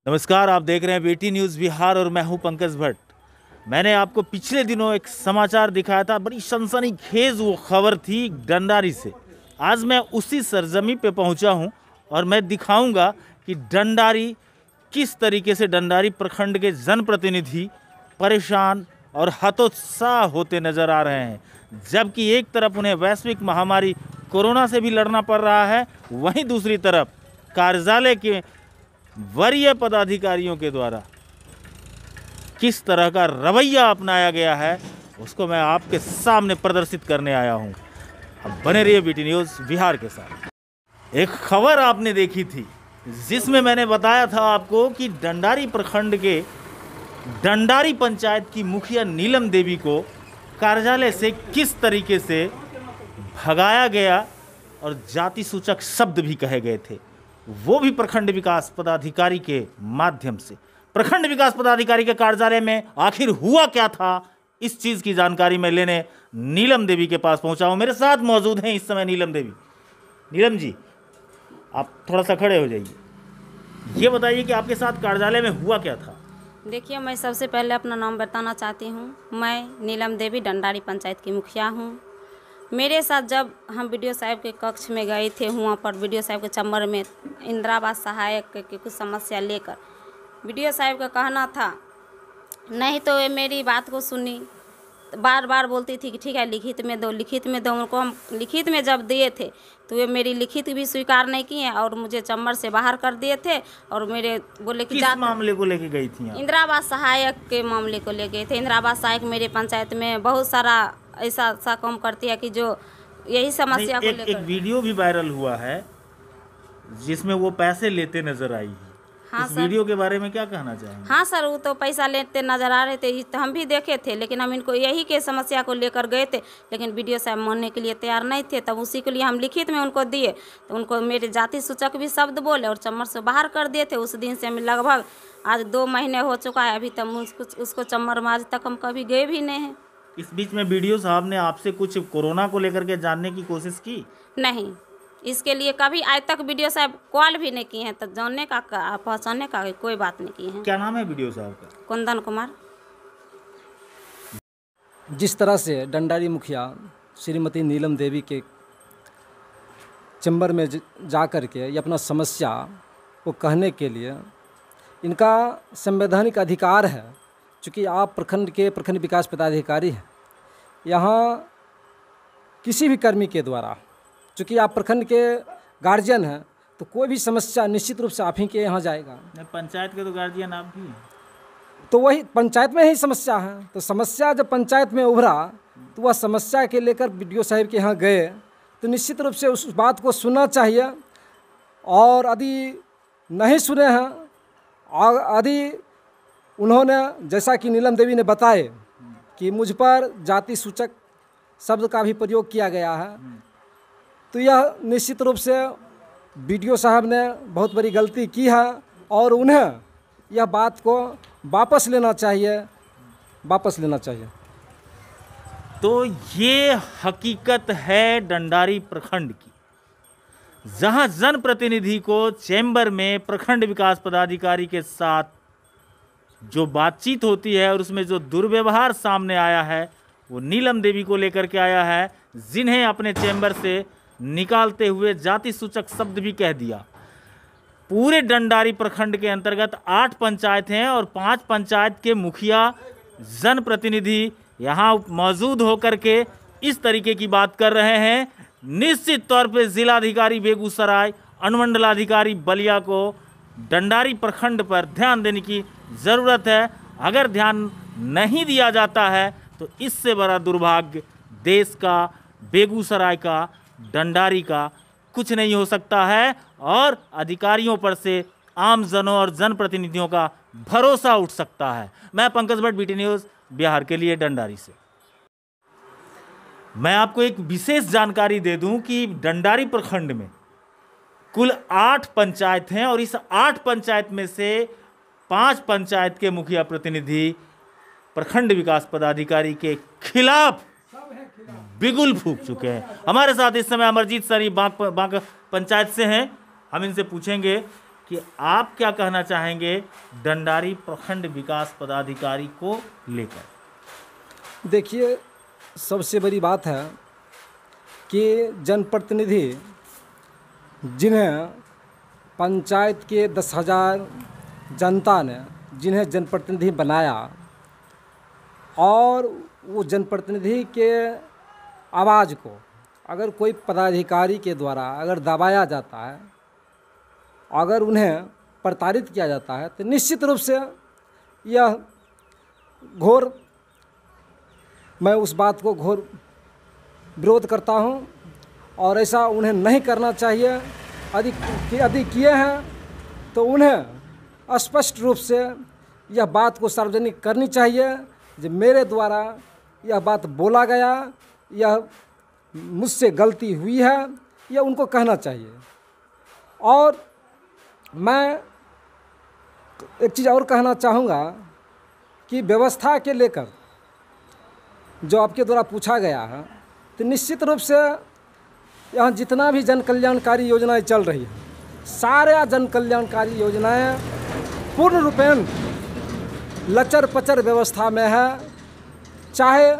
नमस्कार, आप देख रहे हैं बीटी न्यूज़ बिहार और मैं हूं पंकज भट्ट। मैंने आपको पिछले दिनों एक समाचार दिखाया था, बड़ी सनसनीखेज वो खबर थी डंडारी से। आज मैं उसी सरजमी पे पहुंचा हूं और मैं दिखाऊंगा कि डंडारी किस तरीके से डंडारी प्रखंड के जनप्रतिनिधि परेशान और हतोत्साह होते नजर आ रहे हैं। जबकि एक तरफ उन्हें वैश्विक महामारी कोरोना से भी लड़ना पड़ रहा है, वहीं दूसरी तरफ कार्यालय के वरीय पदाधिकारियों के द्वारा किस तरह का रवैया अपनाया गया है उसको मैं आपके सामने प्रदर्शित करने आया हूं। अब बने रहिए बीटी न्यूज़ बिहार के साथ। एक खबर आपने देखी थी जिसमें मैंने बताया था आपको कि डंडारी प्रखंड के डंडारी पंचायत की मुखिया नीलम देवी को कार्यालय से किस तरीके से भगाया गया और जाति सूचक शब्द भी कहे गए थे, वो भी प्रखंड विकास पदाधिकारी के माध्यम से। प्रखंड विकास पदाधिकारी के कार्यालय में आखिर हुआ क्या था, इस चीज़ की जानकारी मैं लेने नीलम देवी के पास पहुंचा हूं। मेरे साथ मौजूद हैं इस समय नीलम देवी। नीलम जी, आप थोड़ा सा खड़े हो जाइए। ये बताइए कि आपके साथ कार्यालय में हुआ क्या था। देखिए, मैं सबसे पहले अपना नाम बताना चाहती हूँ। मैं नीलम देवी डंडारी पंचायत की मुखिया हूँ। मेरे साथ जब हम वीडियो साहब के कक्ष में गए थे, वहाँ पर वीडियो साहब के चैम्बर में इंदिरा आवास सहायक के कुछ समस्या लेकर वीडियो साहब का कहना था, नहीं तो ये मेरी बात को सुनी, बार बार बोलती थी कि ठीक है लिखित में दो, लिखित में दो। उनको हम लिखित में जब दिए थे तो वे मेरी लिखित भी स्वीकार नहीं किए और मुझे चैम्बर से बाहर कर दिए थे। और मेरे बोले कि किस मामले को लेके गई थी? इंदिरा आवास सहायक के मामले को ले गए थे। इंदिरा आवास सहायक मेरे पंचायत में बहुत सारा ऐसा काम करती है कि जो यही समस्या को लेकर एक वीडियो भी वायरल हुआ है जिसमें वो पैसे लेते नजर आई है। हाँ इस सर, वीडियो के बारे में क्या कहना चाहेंगे? हाँ सर, वो तो पैसा लेते नजर आ रहे थे, तो हम भी देखे थे, लेकिन हम इनको यही के समस्या को लेकर गए थे, लेकिन वीडियो साहब मानने के लिए तैयार नहीं थे। तब उसी के लिए हम लिखित में उनको दिए, तो उनको मेरे जाति सूचक भी शब्द बोले और चैम्बर से बाहर कर दिए थे। उस दिन से हम लगभग आज 2 महीने हो चुका है, अभी तक उसको चैम्बर में आज तक हम कभी गए भी नहीं हैं। इस बीच में वीडियो साहब ने आपसे कुछ कोरोना को लेकर के जानने की कोशिश की? नहीं, इसके लिए कभी आज तक वीडियो साहब कॉल भी नहीं किए हैं, तो जानने का पहचानने का कोई बात नहीं की है। क्या नाम है वीडियो साहब का? कुंदन कुमार। जिस तरह से डंडारी मुखिया श्रीमती नीलम देवी के चैम्बर में जा कर के ये अपना समस्या को कहने के लिए इनका संवैधानिक अधिकार है। चूँकि आप प्रखंड विकास पदाधिकारी हैं, यहाँ किसी भी कर्मी के द्वारा, चूँकि आप प्रखंड के गार्जियन हैं, तो कोई भी समस्या निश्चित रूप से आप ही के यहाँ जाएगा। पंचायत के तो गार्जियन आप भी हैं, तो वही पंचायत में ही समस्या है। तो समस्या जब पंचायत में उभरा तो वह समस्या के लेकर बीडीओ साहब के यहाँ गए, तो निश्चित रूप से उस बात को सुनना चाहिए। और यदि नहीं सुने हैं और यदि उन्होंने, जैसा कि नीलम देवी ने बताए कि मुझ पर जाति सूचक शब्द का भी प्रयोग किया गया है, तो यह निश्चित रूप से बीडीओ साहब ने बहुत बड़ी गलती की है और उन्हें यह बात को वापस लेना चाहिए। तो ये हकीकत है डंडारी प्रखंड की, जहां जनप्रतिनिधि को चैम्बर में प्रखंड विकास पदाधिकारी के साथ जो बातचीत होती है और उसमें जो दुर्व्यवहार सामने आया है वो नीलम देवी को लेकर के आया है, जिन्हें अपने चैम्बर से निकालते हुए जाति सूचक शब्द भी कह दिया। पूरे डंडारी प्रखंड के अंतर्गत 8 पंचायत हैं और 5 पंचायत के मुखिया जनप्रतिनिधि यहाँ मौजूद होकर के इस तरीके की बात कर रहे हैं। निश्चित तौर पे जिलाधिकारी बेगूसराय, अनुमंडलाधिकारी बलिया को डंडारी प्रखंड पर ध्यान देने की ज़रूरत है। अगर ध्यान नहीं दिया जाता है तो इससे बड़ा दुर्भाग्य देश का, बेगूसराय का, डंडारी का कुछ नहीं हो सकता है और अधिकारियों पर से आमजनों और जनप्रतिनिधियों का भरोसा उठ सकता है। मैं पंकज भट्ट, बीटी न्यूज़ बिहार के लिए डंडारी से। मैं आपको एक विशेष जानकारी दे दूं कि डंडारी प्रखंड में कुल 8 पंचायत हैं और इस 8 पंचायत में से 5 पंचायत के मुखिया प्रतिनिधि प्रखंड विकास पदाधिकारी के खिलाफ बिगुल फूंक चुके हैं। हमारे साथ इस समय अमरजीत सर बांक पंचायत से हैं। हम इनसे पूछेंगे कि आप क्या कहना चाहेंगे डंडारी प्रखंड विकास पदाधिकारी को लेकर। देखिए, सबसे बड़ी बात है कि जनप्रतिनिधि जिन्हें पंचायत के 10,000 जनता ने जिन्हें जनप्रतिनिधि बनाया और वो जनप्रतिनिधि के आवाज़ को अगर कोई पदाधिकारी के द्वारा अगर दबाया जाता है, अगर उन्हें प्रताड़ित किया जाता है, तो निश्चित रूप से यह घोर, मैं उस बात को घोर विरोध करता हूं और ऐसा उन्हें नहीं करना चाहिए। यदि किए हैं तो उन्हें स्पष्ट रूप से यह बात को सार्वजनिक करनी चाहिए कि मेरे द्वारा यह बात बोला गया, यह मुझसे गलती हुई है, यह उनको कहना चाहिए। और मैं एक चीज़ और कहना चाहूँगा कि व्यवस्था के लेकर जो आपके द्वारा पूछा गया है, तो निश्चित रूप से यहाँ जितना भी जन कल्याणकारी योजनाएं चल रही है, सारे जन कल्याणकारी योजनाएं पूर्ण रूपेण लचर पचर व्यवस्था में है। चाहे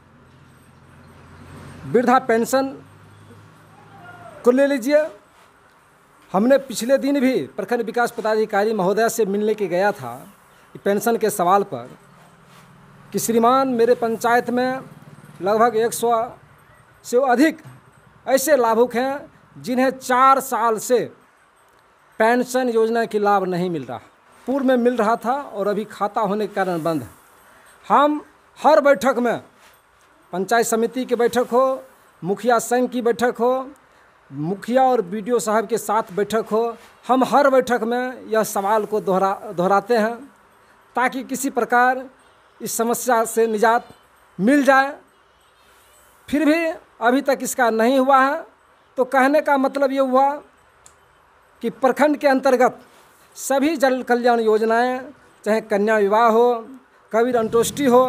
वृद्धा पेंशन को ले लीजिए, हमने पिछले दिन भी प्रखंड विकास पदाधिकारी महोदय से मिलने के गया था पेंशन के सवाल पर कि श्रीमान, मेरे पंचायत में लगभग 100 से अधिक ऐसे लाभुक हैं जिन्हें 4 साल से पेंशन योजना की लाभ नहीं मिल रहा। पूर्व में मिल रहा था और अभी खाता होने के कारण बंद है। हम हर बैठक में, पंचायत समिति की बैठक हो, मुखिया संघ की बैठक हो, मुखिया और बीडीओ साहब के साथ बैठक हो, हम हर बैठक में यह सवाल को दोहराते हैं ताकि किसी प्रकार इस समस्या से निजात मिल जाए। फिर भी अभी तक इसका नहीं हुआ है, तो कहने का मतलब ये हुआ कि प्रखंड के अंतर्गत सभी जन कल्याण योजनाएं, चाहे कन्या विवाह हो, कबीर अंत्येष्टि हो,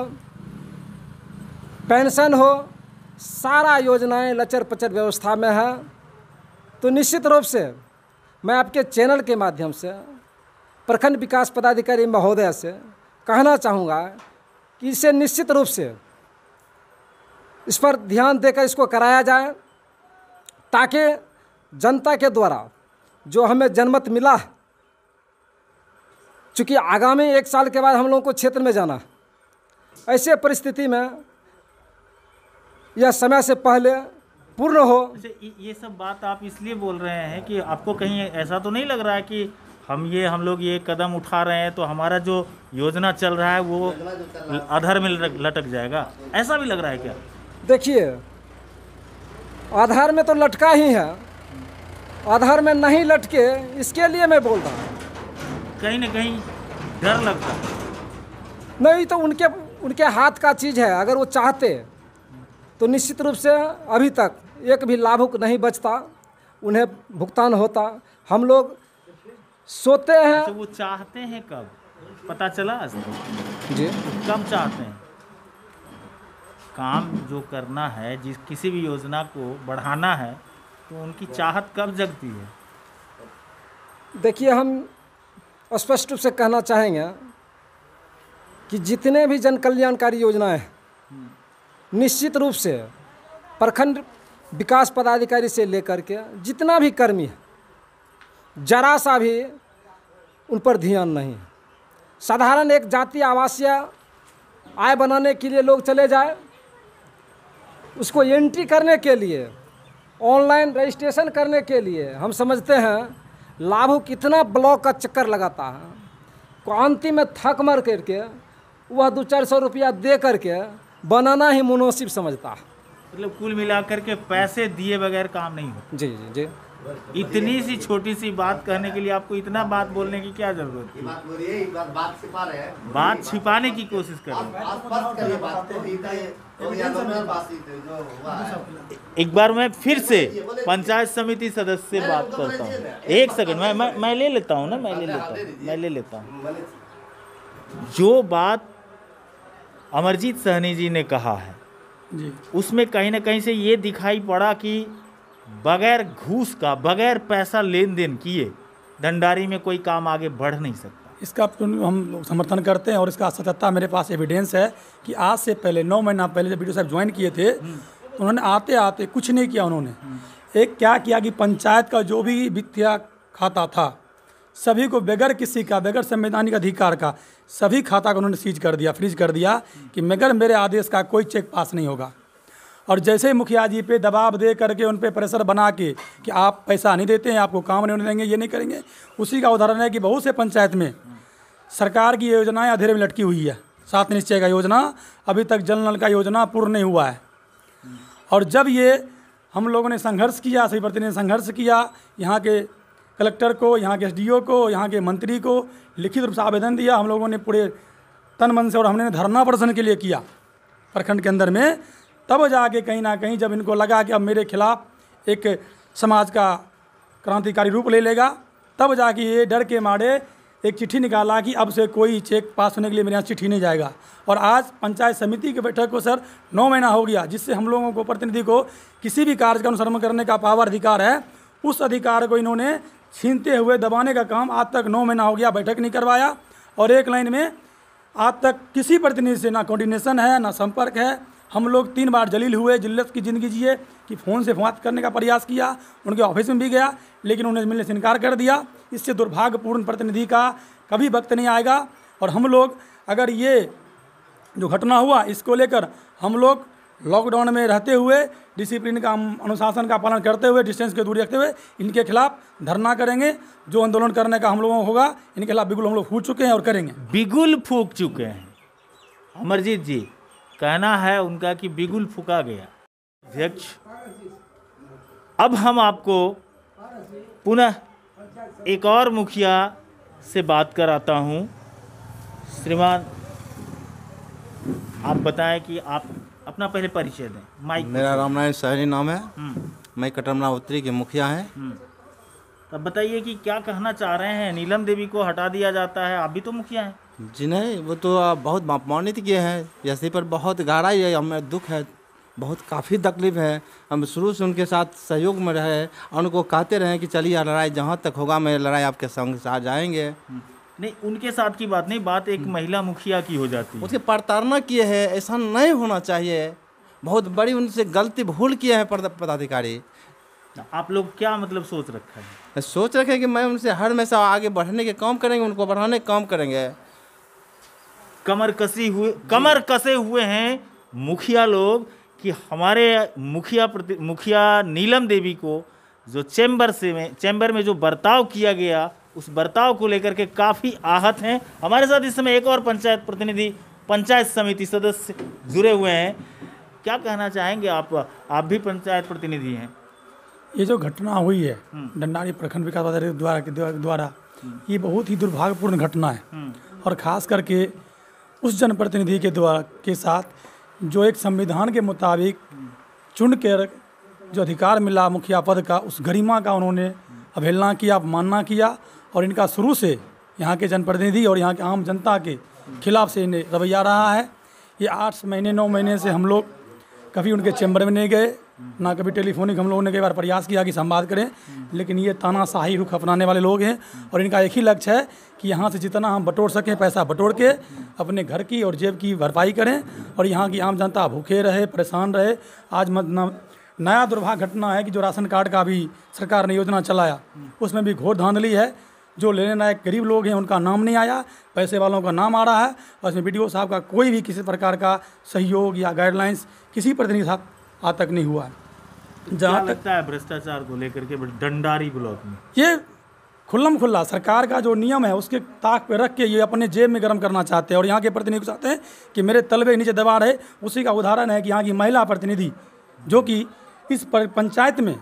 पेंशन हो, सारा योजनाएं लचर पचर व्यवस्था में है। तो निश्चित रूप से मैं आपके चैनल के माध्यम से प्रखंड विकास पदाधिकारी महोदय से कहना चाहूँगा कि इसे निश्चित रूप से इस पर ध्यान देकर इसको कराया जाए, ताकि जनता के द्वारा जो हमें जनमत मिला, चूँकि आगामी 1 साल के बाद हम लोगों को क्षेत्र में जाना, ऐसे परिस्थिति में यह समय से पहले पूर्ण हो। ये सब बात आप इसलिए बोल रहे हैं कि आपको कहीं ऐसा तो नहीं लग रहा है कि हम लोग ये कदम उठा रहे हैं तो हमारा जो योजना चल रहा है वो आधार में लटक जाएगा, ऐसा भी लग रहा है क्या? देखिए, आधार में तो लटका ही है, आधार में नहीं लटके इसके लिए मैं बोल रहा हूँ। कहीं ना कहीं डर लगता है। नहीं तो उनके हाथ का चीज़ है। अगर वो चाहते तो निश्चित रूप से अभी तक एक भी लाभुक नहीं बचता, उन्हें भुगतान होता। हम लोग सोते हैं। तो वो चाहते हैं कब पता चला जी? कब चाहते हैं? काम जो करना है, जिस किसी भी योजना को बढ़ाना है, तो उनकी चाहत कब जगती है? देखिए, हम स्पष्ट रूप से कहना चाहेंगे कि जितने भी जन कल्याणकारी योजनाएं हैं, निश्चित रूप से प्रखंड विकास पदाधिकारी से लेकर के जितना भी कर्मी है, जरा सा भी उन पर ध्यान नहीं है। साधारण एक जातीय आवासीय आय बनाने के लिए लोग चले जाए, उसको एंट्री करने के लिए, ऑनलाइन रजिस्ट्रेशन करने के लिए हम समझते हैं लाभुक कितना ब्लॉक का चक्कर लगाता है, को अंतिम में थक मर करके वह 200-400 रुपया दे करके बनाना ही मुनासिब समझता है। मतलब कुल मिलाकर के पैसे दिए बगैर काम नहीं होता। जी जी जी। इतनी सी छोटी सी बात कहने के लिए आपको इतना बात बोलने की क्या जरूरत थी? बात छिपा रहे हैं, बात छिपाने की कोशिश कर रहे हैं। एक बार मैं फिर से पंचायत समिति सदस्य से बात करता हूँ। एक सेकंड, मैं ले लेता हूँ ना, मैं ले लेता हूँ। जो बात अमरजीत सहनी जी ने कहा है जी, उसमें कहीं ना कहीं से ये दिखाई पड़ा कि बगैर घूस का, बगैर पैसा लेन देन किए डंडारी में कोई काम आगे बढ़ नहीं सकता। इसका हम लोग समर्थन करते हैं और इसका सत्यता मेरे पास एविडेंस है कि आज से पहले 9 महीना पहले जब बीडीओ साहब ज्वाइन किए थे तो उन्होंने आते आते कुछ नहीं किया। उन्होंने एक क्या किया कि पंचायत का जो भी वित्तीय खाता था सभी को बगैर किसी का, बगैर संवैधानिक अधिकार का सभी खाता को उन्होंने सीज कर दिया, फ्रीज कर दिया कि मगर मेरे आदेश का कोई चेक पास नहीं होगा। और जैसे ही मुखिया जी पे दबाव दे करके उन पे प्रेशर बना के कि आप पैसा नहीं देते हैं, आपको काम नहीं होने देंगे, ये नहीं करेंगे, उसी का उदाहरण है कि बहुत से पंचायत में सरकार की योजनाएं अधेरे में लटकी हुई है। 7 निश्चय का योजना अभी तक जल नल का योजना पूर्ण नहीं हुआ है। और जब ये हम लोगों ने संघर्ष किया, सभी प्रतिनिधि ने संघर्ष किया, यहाँ के कलेक्टर को, यहाँ के एसडीओ को, यहाँ के मंत्री को लिखित रूप से आवेदन दिया। हम लोगों ने पूरे तन मन से और हमने धरना प्रदर्शन के लिए किया प्रखंड के अंदर में। तब जाके कहीं ना कहीं जब इनको लगा कि अब मेरे खिलाफ एक समाज का क्रांतिकारी रूप ले लेगा, तब जाके ये डर के मारे एक चिट्ठी निकाला कि अब से कोई चेक पास होने के लिए मेरे यहाँ चिट्ठी नहीं जाएगा। और आज पंचायत समिति की बैठक को सर 9 महीना हो गया, जिससे हम लोगों को प्रतिनिधि को किसी भी कार्य का अनुसरण करने का पावर अधिकार है, उस अधिकार को इन्होंने छीनते हुए दबाने का काम आज तक 9 महीना हो गया, बैठक नहीं करवाया। और एक लाइन में आज तक किसी प्रतिनिधि से ना कोऑर्डिनेशन है, ना संपर्क है। हम लोग 3 बार जलील हुए, जिल्लत की ज़िंदगी जिए कि फ़ोन से बात करने का प्रयास किया, उनके ऑफिस में भी गया, लेकिन उन्हें मिलने से इनकार कर दिया। इससे दुर्भाग्यपूर्ण प्रतिनिधि का कभी वक्त नहीं आएगा। और हम लोग अगर ये जो घटना हुआ इसको लेकर हम लोग लॉकडाउन में रहते हुए डिसिप्लिन का, अनुशासन का पालन करते हुए, डिस्टेंस की दूरी रखते हुए इनके खिलाफ धरना करेंगे। जो आंदोलन करने का हम लोगों को होगा, इनके खिलाफ बिगुल हम लोग फूक चुके हैं और करेंगे। बिगुल फूक चुके हैं। अमरजीत जी, कहना है उनका कि बिगुल फूका गया। अध्यक्ष, अब हम आपको पुनः एक और मुखिया से बात कराता हूं। श्रीमान, आप बताएं कि आप अपना पहले परिचय दें। माइक। मेरा रामनारायण सहनी नाम है। मैं कटरमना उत्तरी के मुखिया हैं। तब बताइए कि क्या कहना चाह रहे हैं। नीलम देवी को हटा दिया जाता है, आप भी तो मुखिया हैं। जी नहीं, वो तो बहुत अपमानित किए हैं। ऐसे पर बहुत गहराई है, हमें दुख है, बहुत काफ़ी तकलीफ है। हम शुरू से उनके साथ सहयोग में रहे और उनको कहते रहे कि चलिए लड़ाई जहाँ तक होगा मैं लड़ाई आपके संग साथ जाएंगे। नहीं, उनके साथ की बात नहीं, बात एक महिला मुखिया की हो जाती है। उसके प्रताड़ना किए हैं, ऐसा नहीं होना चाहिए। बहुत बड़ी उनसे गलती भूल किए हैं पदाधिकारी। आप लोग क्या मतलब सोच रखा है? सोच रखे कि मैं उनसे हर हमेशा आगे बढ़ने के काम करेंगे, उनको बढ़ाने के काम करेंगे। कमर कसे हुए हैं मुखिया लोग कि हमारे मुखिया नीलम देवी को जो चैम्बर में जो बर्ताव किया गया, उस बर्ताव को लेकर के काफ़ी आहत हैं। हमारे साथ इस समय एक और पंचायत प्रतिनिधि, पंचायत समिति सदस्य जुड़े हुए हैं। क्या कहना चाहेंगे आप भी पंचायत प्रतिनिधि हैं। ये जो घटना हुई है डंडारी प्रखंड विकास पदाधिकारी द्वारा ये बहुत ही दुर्भाग्यपूर्ण घटना है। और ख़ास करके उस जनप्रतिनिधि के साथ जो एक संविधान के मुताबिक चुन कर जो अधिकार मिला मुखिया पद का, उस गरिमा का उन्होंने अवहेलना किया, अपमानना किया। और इनका शुरू से यहाँ के जनप्रतिनिधि और यहाँ के आम जनता के खिलाफ से इन्हें रवैया रहा है। ये 8 महीने 9 महीने से हम लोग कभी उनके चैम्बर में नहीं गए, ना कभी टेलीफोनिक हम लोगों ने कई बार प्रयास किया कि संवाद करें, लेकिन ये तानाशाही रुख अपनाने वाले लोग हैं। और इनका एक ही लक्ष्य है कि यहाँ से जितना हम बटोर सकें पैसा बटोर के अपने घर की और जेब की भरपाई करें और यहाँ की आम जनता भूखे रहे, परेशान रहे। आज नया दुर्भाग्य घटना है कि जो राशन कार्ड का भी सरकार ने योजना चलाया, उसमें भी घोर धांधली है। जो लेने लायक गरीब लोग हैं उनका नाम नहीं आया, पैसे वालों का नाम आ रहा है। और इसमें बीडीओ साहब का कोई भी किसी प्रकार का सहयोग या गाइडलाइंस किसी प्रतिनिधि साथ आज तक नहीं हुआ है। जहाँ लगता है भ्रष्टाचार को लेकर के डंडारी ब्लॉक में ये खुल्लम खुल्ला सरकार का जो नियम है उसके ताक पे रख के ये अपने जेब में गर्म करना चाहते हैं। और यहाँ के प्रतिनिधि चाहते हैं कि मेरे तलबे नीचे दबा रहे। उसी का उदाहरण है कि यहाँ की महिला प्रतिनिधि जो कि इस पंचायत में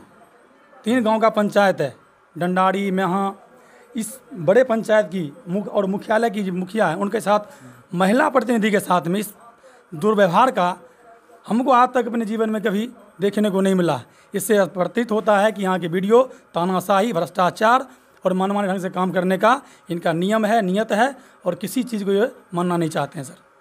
3 गांव का पंचायत है डंडारी में, यहाँ इस बड़े पंचायत की और मुख्यालय की जो मुखिया है उनके साथ महिला प्रतिनिधि के साथ में इस दुर्व्यवहार का हमको आज तक अपने जीवन में कभी देखने को नहीं मिला। इससे प्रतीत होता है कि यहाँ के बीडीओ तानाशाही, भ्रष्टाचार और मनमाने ढंग से काम करने का इनका नियम है, नियत है और किसी चीज़ को ये मानना नहीं चाहते हैं। सर,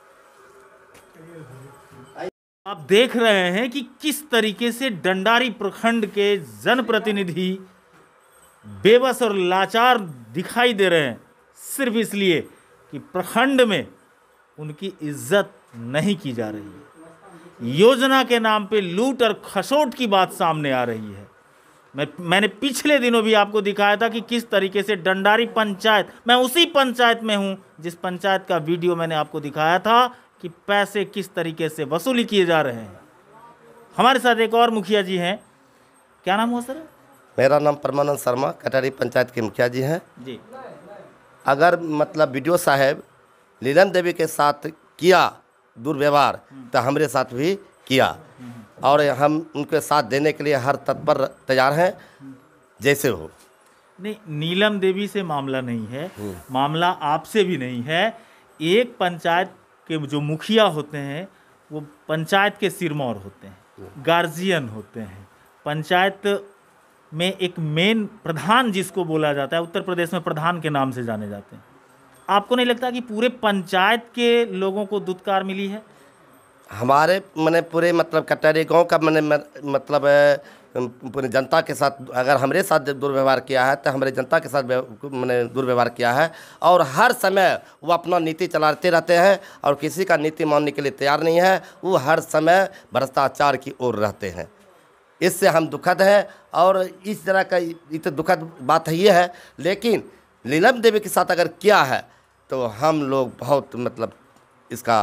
आप देख रहे हैं कि किस तरीके से डंडारी प्रखंड के जनप्रतिनिधि बेबस और लाचार दिखाई दे रहे हैं सिर्फ इसलिए कि प्रखंड में उनकी इज्जत नहीं की जा रही है। योजना के नाम पे लूट और खसोट की बात सामने आ रही है। मैंने पिछले दिनों भी आपको दिखाया था कि किस तरीके से डंडारी पंचायत, मैं उसी पंचायत में हूं जिस पंचायत का वीडियो मैंने आपको दिखाया था कि पैसे किस तरीके से वसूली किए जा रहे हैं। हमारे साथ एक और मुखिया जी हैं, क्या नाम हुआ सर? मेरा नाम परमानंद शर्मा, कटारी पंचायत के मुखिया जी हैं जी। अगर मतलब वीडियो साहब नीलम देवी के साथ किया दुर्व्यवहार तो हमारे साथ भी किया, और हम उनके साथ देने के लिए हर तत्पर तैयार हैं जैसे हो। नहीं, नीलम देवी से मामला नहीं है, मामला आपसे भी नहीं है। एक पंचायत के जो मुखिया होते हैं वो पंचायत के सिरमौर होते हैं, गार्जियन होते हैं। पंचायत में एक मेन प्रधान जिसको बोला जाता है, उत्तर प्रदेश में प्रधान के नाम से जाने जाते हैं। आपको नहीं लगता कि पूरे पंचायत के लोगों को दुत्कार मिली है? हमारे मैंने पूरे मतलब कटारी गांव का मैंने मतलब पूरी जनता के साथ अगर हमारे साथ दुर्व्यवहार किया है तो हमारे जनता के साथ मैंने दुर्व्यवहार किया है, और हर समय वो अपना नीति चलाते रहते हैं और किसी का नीति मानने के लिए तैयार नहीं है। वो हर समय भ्रष्टाचार की ओर रहते हैं। इससे हम दुखद है, और इस तरह का इतनी दुखद बात ये है। लेकिन नीलम देवी के साथ अगर किया है तो हम लोग बहुत मतलब इसका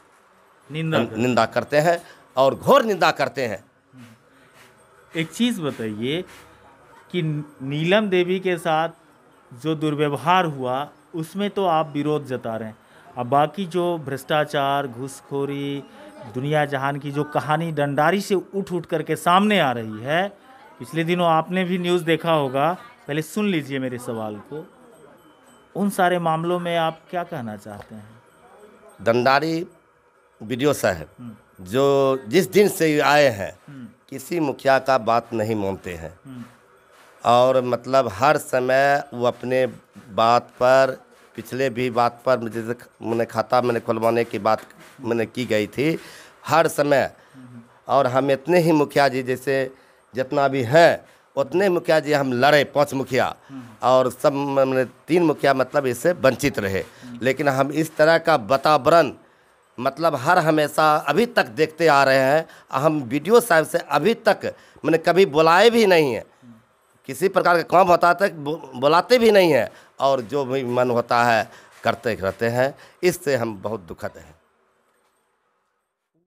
निंदा करते हैं और घोर निंदा करते हैं। एक चीज़ बताइए कि नीलम देवी के साथ जो दुर्व्यवहार हुआ उसमें तो आप विरोध जता रहे हैं, अब बाकी जो भ्रष्टाचार, घूसखोरी, दुनिया जहान की जो कहानी डंडारी से उठ करके सामने आ रही है, पिछले दिनों आपने भी न्यूज़ देखा होगा, पहले सुन लीजिए मेरे सवाल को। उन सारे मामलों में आप क्या कहना चाहते हैं? डंडारी वीडियो साहब जो जिस दिन से आए हैं किसी मुखिया का बात नहीं मानते हैं, और मतलब हर समय वो अपने बात पर, पिछले भी बात पर जैसे मैंने खाता मैंने खुलवाने की बात मैंने की गई थी हर समय। और हम इतने ही मुखिया जी जैसे जितना भी हैं उतने मुखिया जी हम लड़े, 5 मुखिया, और सब मैंने 3 मुखिया मतलब इससे वंचित रहे। लेकिन हम इस तरह का वातावरण मतलब हर हमेशा अभी तक देखते आ रहे हैं। हम वीडियो साहब से अभी तक मैंने कभी बुलाए भी नहीं है, किसी प्रकार का काम होता है बुलाते भी नहीं है, और जो भी मन होता है करते रहते हैं। इससे हम बहुत दुखद हैं।